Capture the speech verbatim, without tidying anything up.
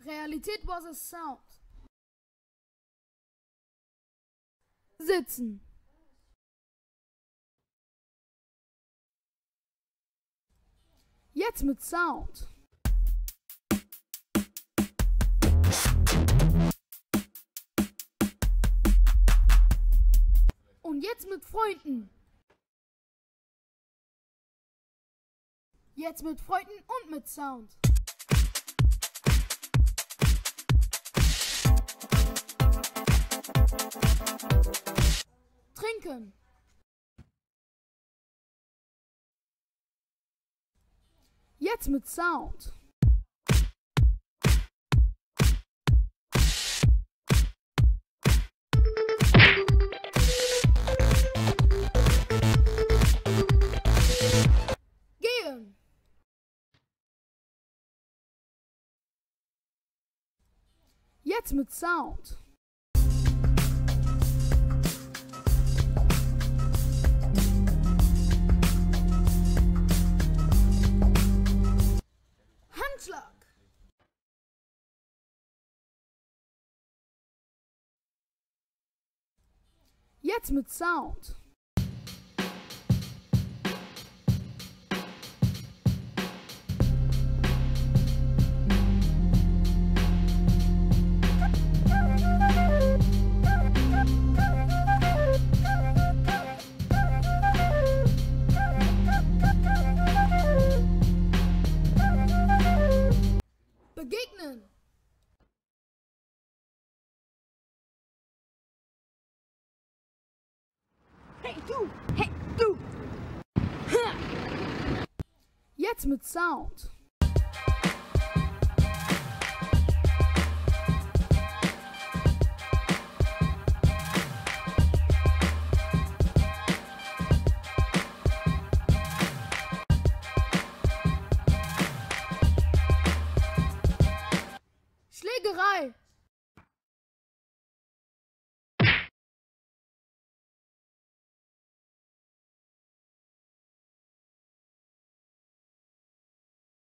Realität versus Sound. Sitzen. Jetzt mit Sound. Und jetzt mit Freunden. Jetzt mit Freunden und mit Sound. Trinken. Jetzt mit Sound. Gehen. Jetzt mit Sound. Handschlag. Jetzt mit Sound. Begegnen. Hey du, hey du. Jetzt mit Sound.